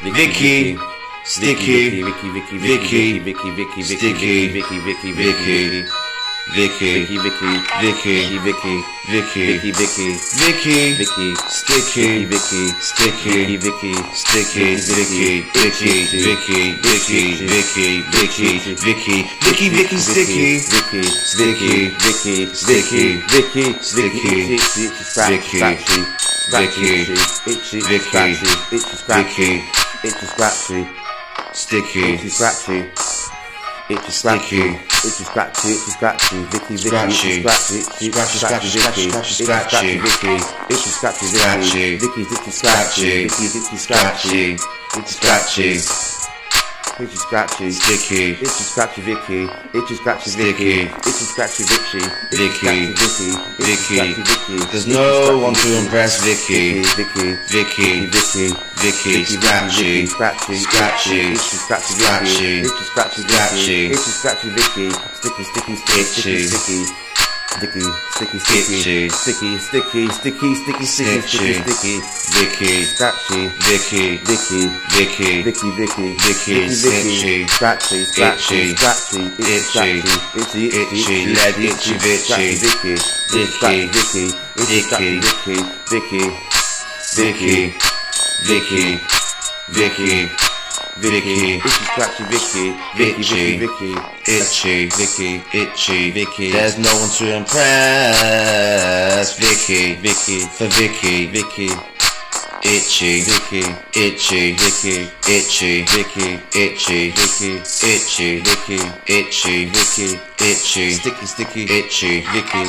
Vicky, sticky, Vicky, Vicky, Vicky, sticky, Vicky, Vicky, Vicky, Vicky, Vicky, Vicky, Vicky, Vicky, Vicky, Vicky, sticky, Vicky, sticky, Vicky, sticky, Vicky, Vicky, Vicky, Vicky, Vicky, Vicky, Vicky, Vicky, Vicky, sticky, Vicky, sticky, Vicky, sticky, Vicky, sticky, itchy, Vicky, Vicky, itchy, Vicky, itchy, scratchy, Vicky, itchy, scratchy, sticky, itchy, scratchy, itchy, scratchy, itchy, scratchy, itchy, scratchy, Vicky, Scratchy. scratchy, itchy, Scratchy, Vicky, scratchy, scratchy, scratchy, Vicky, itchy, scratchy, Scratchy. Vicky, itchy, scratchy, Vicky, itchy, scratchy, itchy, scratchy, itchy, scratchy, sticky, itchy, scratchy, Vicky, itchy, scratchy, Sticky. Vicky, itchy, scratchy, Vicky, Vicky, Vicky, Vicky, there's no one to impress Vicky, Vicky, Vicky, Vicky, Vicky, scratchy, scratchy, scratchy, itchy, scratchy, scratchy, itchy, scratchy, scratchy, itchy, scratchy, Vicky, sticky, sticky, sticky, itchy, sticky, sticky, sticky, itchy, sticky, sticky, sticky, sticky, sticky, itchy, sticky, Vicky, scratchy, Vicky, Vicky, Vicky, Vicky, itchy, scratchy, scratchy, itchy, scratchy, itchy, itchy, itchy, lead itchy, scratchy, Vicky, Vicky, Vicky, Vicky, Vicky, Vicky, Vicky, Vicky, Vicky, itchy, scratchy, Vicky, Itchy. Vicky, itchy, Vicky, itchy, Vicky, there's no one to impress Vicky, Vicky, for Vicky, Vicky, itchy, Vicky, itchy, Vicky, itchy, Vicky, itchy, Vicky, itchy, Vicky, itchy, Vicky, itchy, sticky, sticky, itchy, Vicky,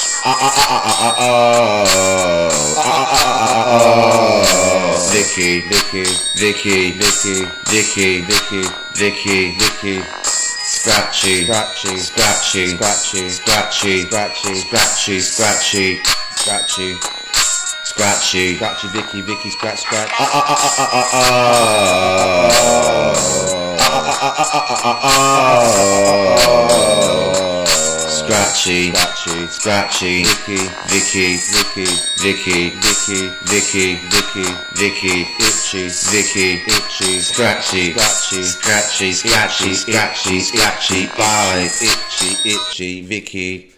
Vicky, Vicky, Vicky, Vicky, Vicky, Vicky, Vicky, Vicky, scratchy, scratchy, scratchy, scratchy, scratchy, scratchy, scratchy, scratchy, scratchy, scratchy, scratchy, Vicky, scratch, scratch. Scratchy, Scratchy, scratchy, Vicky, Vicky, Vicky, Vicky, Vicky, Vicky, Vicky, Vicky, itchy, Vicky, itchy, scratchy, scratchy, scratchy, scratchy, scratchy, scratchy, bye. itchy, Vicky.